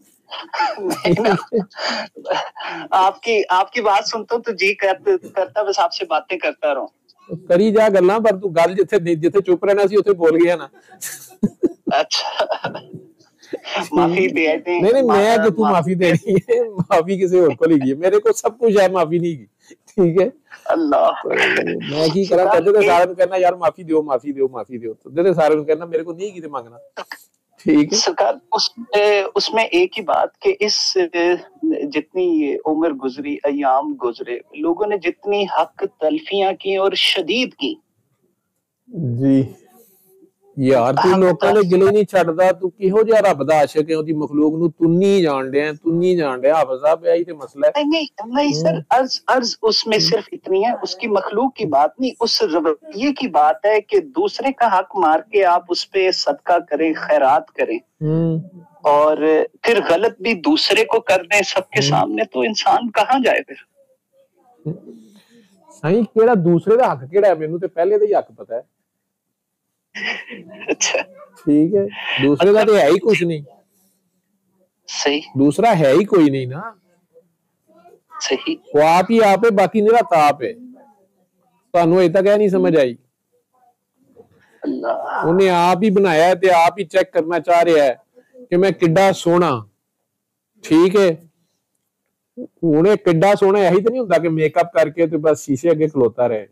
आपकी आपकी बात सुनता हूँ तो जी कर, करता बस आपसे बातें करता रहूं। करी जा गल्लां, पर तू गल जिथे जिथे चुप रहना सी उथे बोल गया ना। अच्छा माफी दे दे। नहीं नहीं, मैं कि तू माफी देनी है, माफी किसी और को नहीं, मेरे को सब कुछ है, माफी नहीं की। ठीक है अल्लाह, मैं की करा कहते थे सारे कहना यार माफी दो माफी दो माफी दो, तो दे सारे कहना मेरे को नहीं की मांगना। ठीक है सरकार, उस उसमें एक ही बात कि इस जितनी ये उम्र गुजरी, अयाम गुजरे, लोगों ने जितनी हक तलफियां की और शदीद की जी यार, तू लोकां दे गिले नहीं छड्डदा, तू किहो जिहा रब दा आशिक है, ओदी मखलूक नु तू नहीं जान दे तू नहीं जान दे। हाफिज साहब यही ते मसला है। नहीं नहीं सर, अर्ज अर्ज उसमें सिर्फ इतनी है, उसकी मखलूक की बात नहीं, उस रवैये की बात है कि दूसरे का हक मार के आप उस पे सदका करें, खैरात करें और फिर गलत भी दूसरे को कर दें सबके सामने, तो इंसान कहाँ जाए फिर? सही केड़ा दूसरे दा हक केड़ा है, मेनू ते पहले दा ही हक पता है। अच्छा ठीक है, दूसरे का तो है ही कुछ नहीं। सही। दूसरा है ही कोई नहीं ना। सही। वो आप ही आप है, बाकी मेरा ताप है। ਤੁਹਾਨੂੰ अजे तक नहीं समझ आई। उन्हें आप ही बनाया है, ते आप ही चेक करना चाह रहा है कि मैं किड्डा सोना। ठीक है, उन्हें किड्डा सोना यही तो नहीं होता कि मेकअप करके तो बस शीशे अगे खलोता रहे।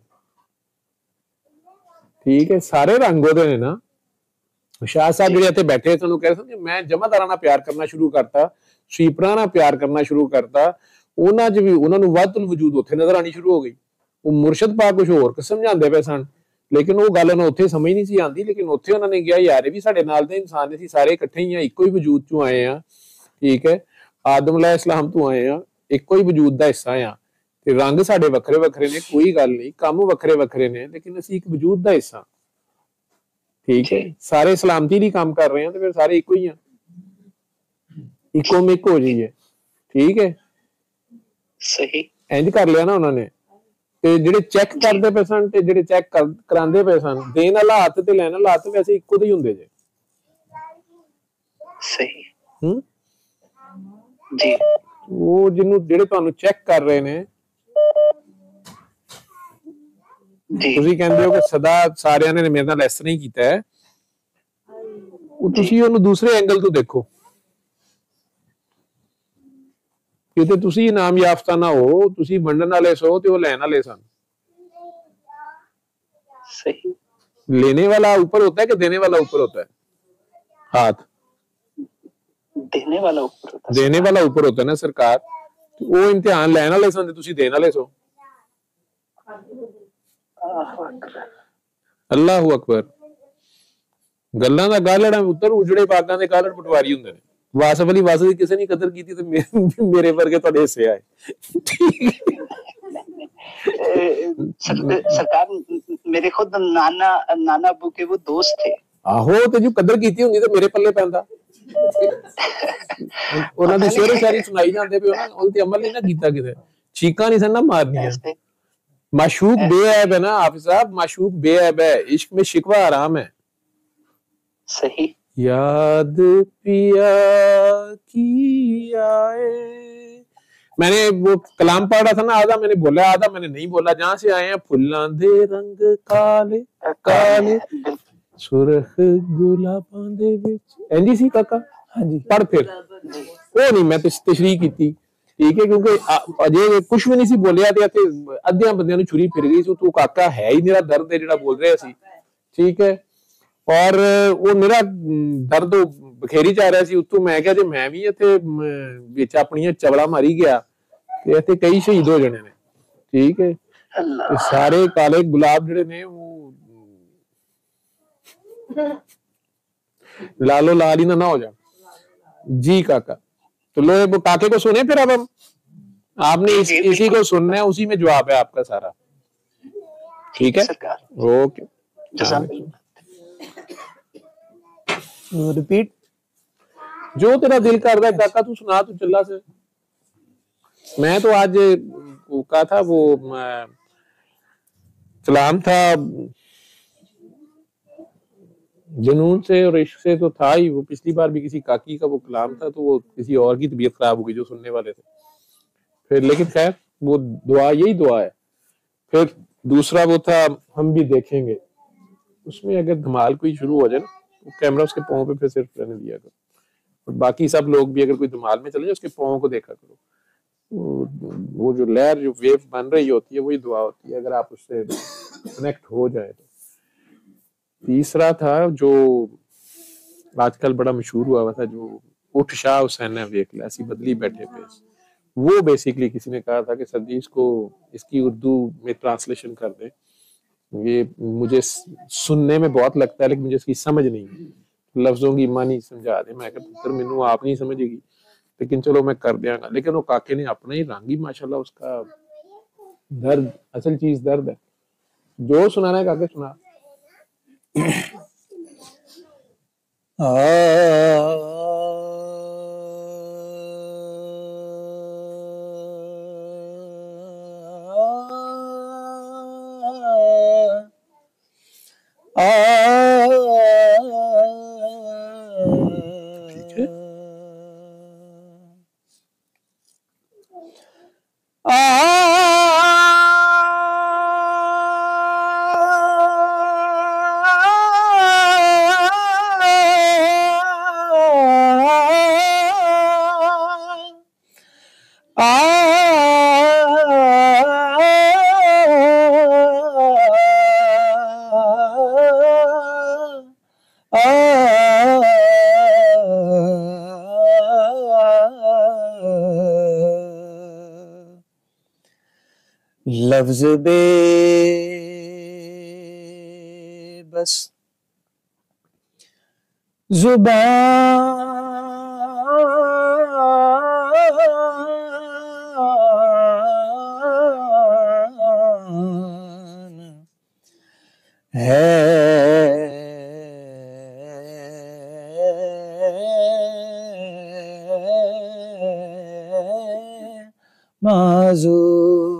ठीक है, सारे रंग होते हैं ना। शाह साहब ਜਿਹੜੇ ਇੱਥੇ ਬੈਠੇ ਤੁਹਾਨੂੰ ਕਹਿ ਸਕਦੇ ਮੈਂ ਜਮਾਦਾਰਾਂ ਨਾਲ ਪਿਆਰ ਕਰਨਾ ਸ਼ੁਰੂ ਕਰਤਾ, ਸਵੀਪਰਾਂ ਨਾਲ ਪਿਆਰ ਕਰਨਾ ਸ਼ੁਰੂ ਕਰਤਾ, ਉਹਨਾਂ 'ਚ ਵੀ ਉਹਨਾਂ ਨੂੰ ਵਾਧੁਲ ਵਜੂਦ ਉੱਥੇ ਨਜ਼ਰ ਆਣੀ ਸ਼ੁਰੂ ਹੋ ਗਈ। ਉਹ ਮੁਰਸ਼ਦ ਪਾ ਕੁਝ ਹੋਰ ਸਮਝਾਉਂਦੇ ਪਏ ਸਨ, ਲੇਕਿਨ ਉਹ ਗੱਲ ਉਹਨਾਂ ਉੱਥੇ ਸਮਝ ਨਹੀਂ ਸੀ ਆਉਂਦੀ। ਲੇਕਿਨ ਉੱਥੇ ਉਹਨਾਂ ਨੇ ਕਿਹਾ ਯਾਰ ਇਹ ਵੀ ਸਾਡੇ ਨਾਲ ਦੇ ਇਨਸਾਨ ਨੇ, ਅਸੀਂ ਸਾਰੇ ਇਕੱਠੇ ਹੀ ਆ, ਇੱਕੋ ਹੀ ਵਜੂਦ ਚੋਂ ਆਏ ਆ। ਠੀਕ ਹੈ, ਆਦਮ अलैहिस्सलाम ਤੋਂ ਆਏ ਆ, ਇੱਕੋ ਹੀ ਵਜੂਦ ਦਾ ਹਿੱਸਾ ਆ। ਤੇ ਰੰਗ ਸਾਡੇ ਵੱਖਰੇ ਵੱਖਰੇ ਨੇ, ਕੋਈ ਗੱਲ ਨਹੀਂ, ਕੰਮ ਵੱਖਰੇ ਵੱਖਰੇ ਨੇ, ਲੇਕਿਨ ਅਸੀਂ ਇੱਕ ਵਜੂਦ ਦਾ ਹਿੱਸਾ। ठीक है, सारे सलामती नहीं काम कर रहे हैं तो फिर सारे इको ही हैं, इको में इको हो जाइए। ठीक है, सही इंज कर लिया ना उन्होंने। ते जेडे चेक करते पे सन ते जेडे चेक करांदे पे सन, देन वाला हत्थ ते लैन वाला हत्थ वैसे इको दे ही हुंदे जे। सही हम्म जी वो जिन्हों ਜਿਹੜੇ ਤੁਹਾਨੂੰ ਚੈੱਕ ਕਰ ਰਹੇ ਨੇ जी ਤੁਸੀਂ ਕਹਿੰਦੇ ਹੋ ਕਿ ਸਦਾ ਸਾਰਿਆਂ ਨੇ ਮੇਰੇ ਨਾਲ ਇਸ ਤਰ੍ਹਾਂ ਹੀ ਕੀਤਾ ਹੈ ਉਹ ਤੁਸੀਂ ਉਹਨੂੰ ਦੂਸਰੇ ਐਂਗਲ ਤੋਂ ਦੇਖੋ ਕਿਤੇ ਤੁਸੀਂ ਇਨਾਮ ਯਾਫਤਾ ਨਾ ਹੋ ਤੁਸੀਂ ਵੰਡਣ ਵਾਲੇ ਸੋ ਤੇ ਉਹ ਲੈਣ ਵਾਲੇ ਸਨ सही लेने वाला ऊपर होता है कि देने वाला ऊपर होता है हाथ देने वाला ऊपर होता है देने वाला ऊपर होता है ना सरकार तो वो इम्तिहान लैन वाले सन तुसी देने वाले सो अल्लाहु अकबर ਗੱਲਾਂ ਦਾ ਗਾਲੜਾ ਉੱਤਰ ਉਜੜੇ ਬਾਗਾਂ ਦੇ ਗਾਲੜ ਪਟਵਾਰੀ ਹੁੰਦੇ ਨੇ ਵਾਸਫ ਅਲੀ ਵਾਸਫ ਦੀ ਕਿਸੇ ਨੇ ਕਦਰ ਕੀਤੀ ਤੇ ਮੇਰੇ ਵਰਗੇ ਤੁਹਾਡੇ ਹਿੱਸੇ ਆਏ सरकार मेरे खुद नाना नाना अबू के वो दोस्त थे ਆਹੋ ਤੇ ਜੋ ਕਦਰ ਕੀਤੀ ਹੁੰਦੀ ਤੇ ਮੇਰੇ ਪੱਲੇ ਪੈਂਦਾ ਉਹਨਾਂ ਦੀ ਸ਼ੇਰੋ ਸ਼ਾਇਰੀ ਸੁਣਾਈ ਜਾਂਦੇ ਪਏ ਉਹਨਾਂ ਉਹ ਤੇ ਅਮਲ ਨਹੀਂ ਨਾ ਕੀਤਾ ਕਿਤੇ ਚੀਕਾਂ ਨਹੀਂ ਸਨ ਨਾ ਮਾਰਨੀਆਂ माशूक बेऐब है ना हाफिज साहब माशूक बेऐब है इश्क में शिकवा आराम है सही याद पिया की आए मैंने वो कलाम पढ़ा था ना आधा मैंने बोला आधा मैंने नहीं बोला जहां से आए हैं फुल्लां दे रंग काले काले सुरख गुलाबां दे विच एंजी सी काका हां जी पढ़ फिर वो नहीं मैं तशरीह की ठीक है क्योंकि अजे कुछ भी नहीं सी बोलिया ते इत्थे अद्धियां बंदियां नूं छुरी फिर गई सी तू काका है ही मेरा दर्द है जेड़ा बोल रहा सी ठीक है और वो मेरा दर्द बखेरी जा रहा सी उत्तों मैं क्या जे मैं भी इत्थे विच अपनियां चवला मारी गया ते इत्थे कई शहीद हो जाने ने ठीक है ते सारे काले गुलाब जेड़े ने वो लालो लाल ही ना ना हो जाए जी काका तो लो वो काके को सुने फिर अब हम आपने इस, इसी को सुनना है उसी में जवाब है आपका सारा ठीक है ओके रिपीट जो तेरा दिल कर रहा है काका तू सुना तू चला से मैं तो आज वो कहा था वो कलाम था जुनून से और इश्क से तो था ही वो पिछली बार भी किसी काकी का वो कलाम था तो वो किसी और की तबीयत खराब हो गई जो सुनने वाले थे फिर लेकिन खैर वो दुआ यही दुआ है फिर दूसरा वो था हम भी देखेंगे उसमें अगर धमाल कोई शुरू हो जाए ना तो कैमरा उसके पाँव पे फिर सिर्फ रहने दिया करो और बाकी सब लोग भी अगर कोई धमाल में चले जाए उसके पाँव को देखा करो वो, वो जो लहर जो वेव बन रही होती है वही दुआ होती है अगर आप उससे कनेक्ट हो जाए तो तीसरा था जो आजकल बड़ा मशहूर हुआ हुआ था जो उठ शाह हुसैन है वेख ला ऐसी बदली बैठे पे वो बेसिकली किसी ने कहा था कि सदी इसको इसकी उर्दू में ट्रांसलेशन कर दे ये मुझे सुनने में बहुत लगता है लेकिन मुझे इसकी समझ नहीं है लफ्जों की मानी समझा दे मैं पुत्र मैनू आप नहीं समझेगी लेकिन चलो मैं कर दियांगा लेकिन वो काके ने अपना ही रंग ही माशाल्लाह उसका दर्द असल चीज दर्द है जो सुनाना है काके सुना आ ठीक है लफ्ज बे बस जुबान है माजूर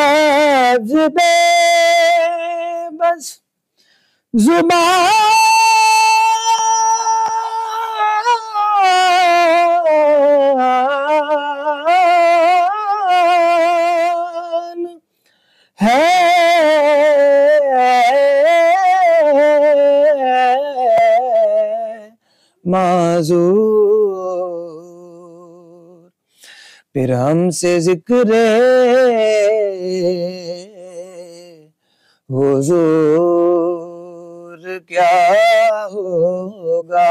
लफ्ज़ बे बस जुबान माजूर, फिर हमसे जिक्र हुजूर क्या होगा।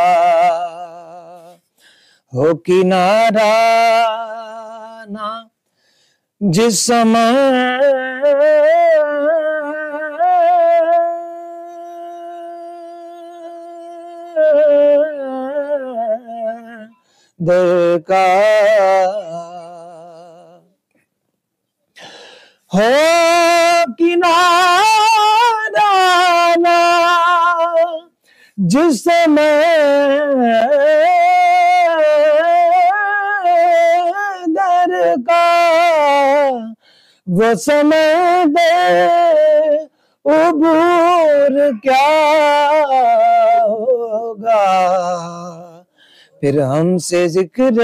हो किनारा ना जिस समय दर का, हो किनारा ना जिस समय दर का, वो समय दे उबूर क्या होगा। फिर हमसे जिक्र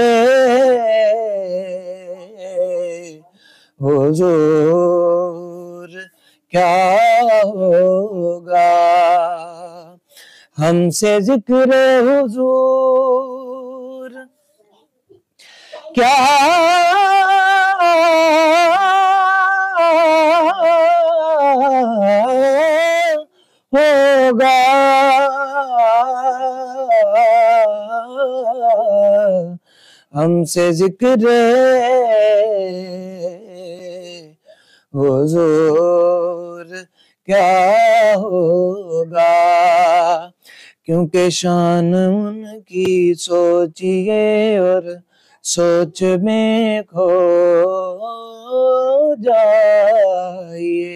हुजूर क्या होगा। हमसे जिक्र हुजूर क्या होगा। हमसे जिक्र हुजूर क्या होगा। क्योंकि शान उनकी सोचिए और सोच में खो जाइए।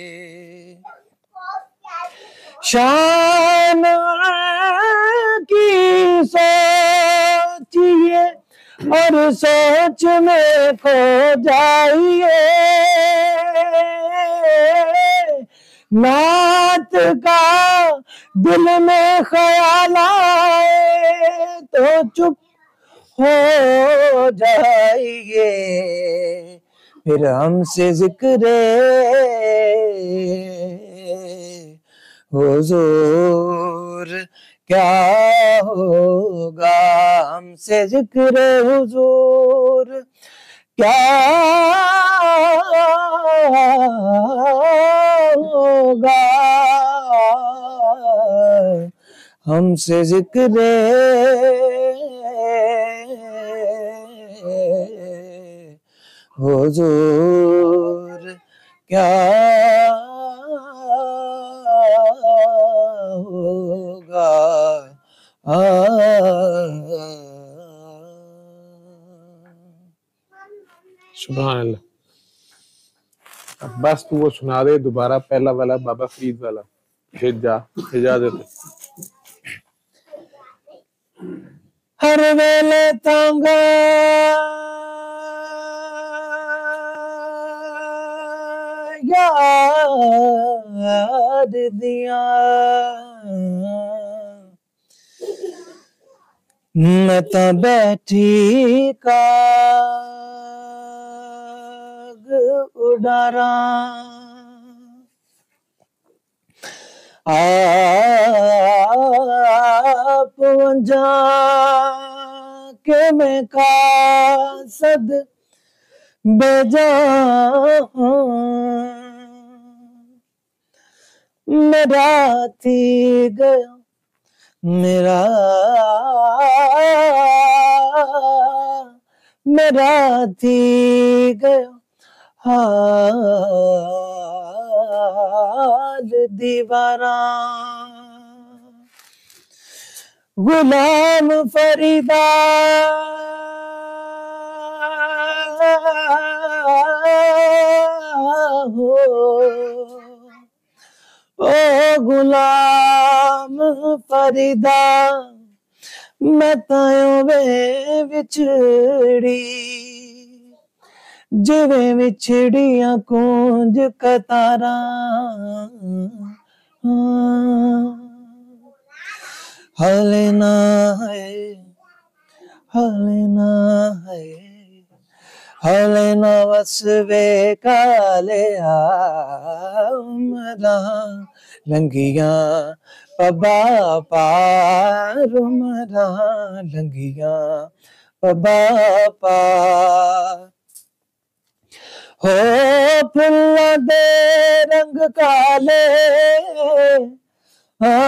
शान की सोचिए और सोच में खो जाइए। नात का दिल में ख्याल आए तो चुप हो जाइए। फिर हमसे जिक्र हुजूर क्या होगा। हमसे जिक्र हुजूर क्या होगा। हमसे जिक्र हुजूर क्या होगा। सुभान अल्लाह। अब बस तू वो सुना दे दोबारा पहला वाला बाबा फरीद वाला, फिर जा इजाजत। हर वेले तांगा याद दिया मैं तो बैठी काग उड़ारा। आप वंजा के मैं कासद बेजा मेरा थी गया मेरा मेरा थी गया हाल दीवारा। गुलाम फरीदा हो ओ गुलाम फरीदा मैं तायों वे विछड़ी जिवें विछड़ियां कूंज कतारा। हले ना है हले ना है हले ना वसवे काले आमरा रंगिया पबा पार उमरा लंगिया पबा पार हो फुल्ला दे रंग काले आ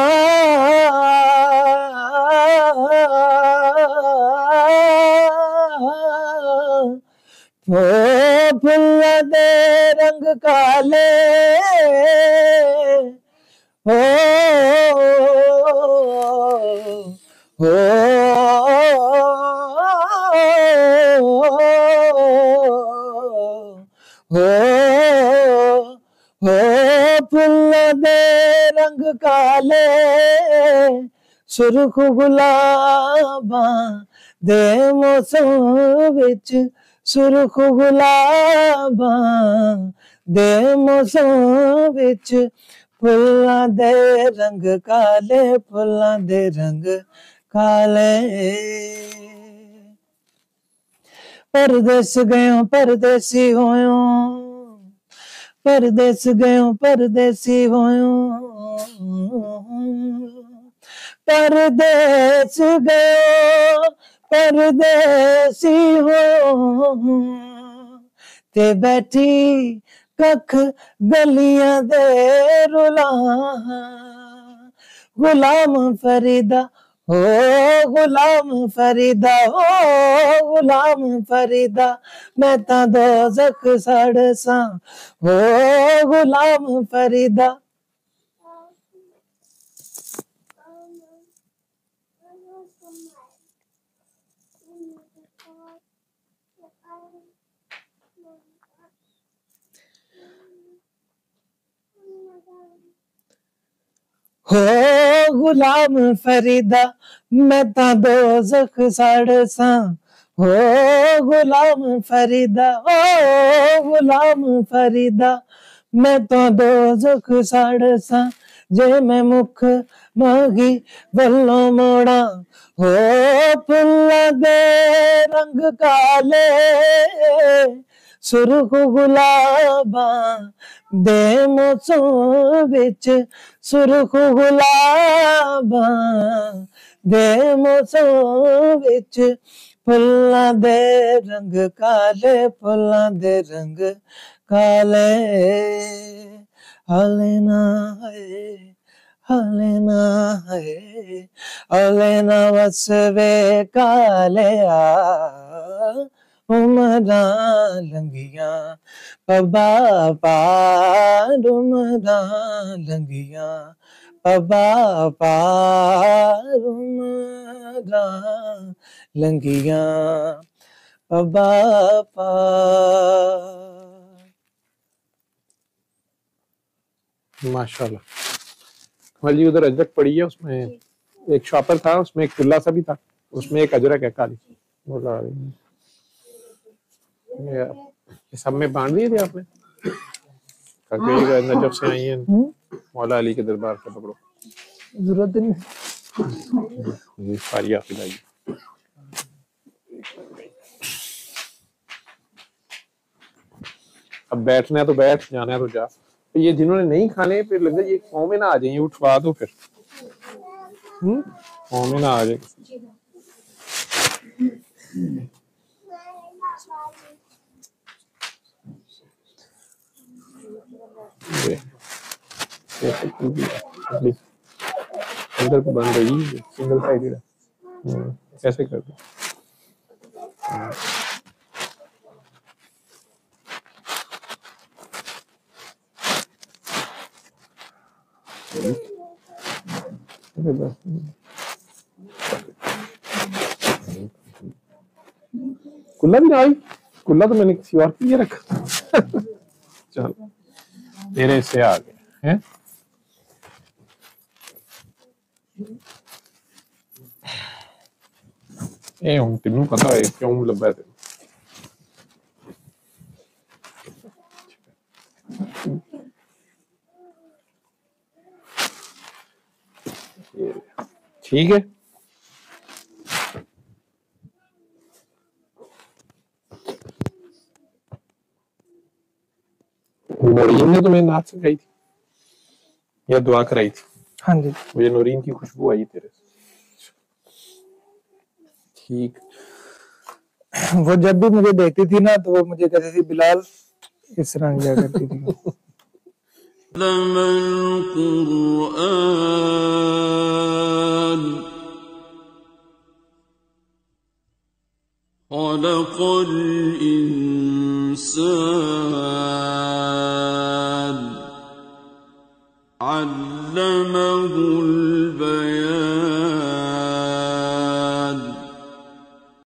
हो फुल्ला दे रंग काले हो हो हो हो फुल्ला दे रंग काले सुरख गुलाबां दे मौसम विच सुरख गुलाबां दे मौसम विच फुल्लां दे रंग काले फुल्लां दे रंग काले परदेस गयो परदेसी होयो परदेस गयो परदेसी होयो परदेस गयो परदेसी होयो ते बैठी कख गलियां दे रुला गुलाम फरीदा हो गुलाम फरीदा हो गुलाम फरीदा मैं ता दोज़ख सड़सा हो गुलाम फरीदा हो गुलाम फरीदा मैं ता दोज़ख सड़सा हो गुलाम फरीदा हो गुलाम फरीदा मैं तो दोज़ख सड़सा जे मैं मुख मागी वल्लों मोड़ा हो फुल्ला दे रंग काले सुरख गुलाबां दे मौसम विच सुरख गुलाबां दे मौसम विच फुल्लां दे रंग काले फुल्लां दे रंग काले हलेना है हलेना है हलेना वसवे काले आ उमरा लंगिया पबा पार उमरा लंगिया पबा पार उमरा लंगिया पबा पार। माशाल्लाह। कमल जी उधर अजरक पड़ी है, उसमें एक शॉपर था, उसमें एक कुल्ला सा भी था, उसमें एक अजरक है काली। बोला ये सब में बांध दिए थे आपने? नजफ से आई है मौला अली के दरबार से पकड़ो, जरूरत नहीं फारिया पिलाई। अब बैठना है तो बैठ, जाना है तो जा। तो ये जिन्होंने नहीं खाने फिर लगता है ये पाँव में ना आ जाए, उठवा दो फिर। हम्म पाँव में ना आ जाए। अंदर को बन रही है, सिंगल साइडेड है, कैसे कर दो? कुल्ला भी ना आई, कुल्ला तो मैंने किसी और के लिए रखा। चल तेरे से आ गए हैं। ए हम तेनू पता है क्यों लब्बा तेन? ठीक है, मरियम ने तुम्हें नाच सिखाई थी या दुआ कराई थी? हाँ जी, मुझे नौरीन की खुशबू आई तेरे से। ठीक। वो जब भी मुझे देखती थी ना तो वो मुझे कहती थी बिलाल, इस तरह किया करती थी। खलक़ल इंसान अल्लमहुल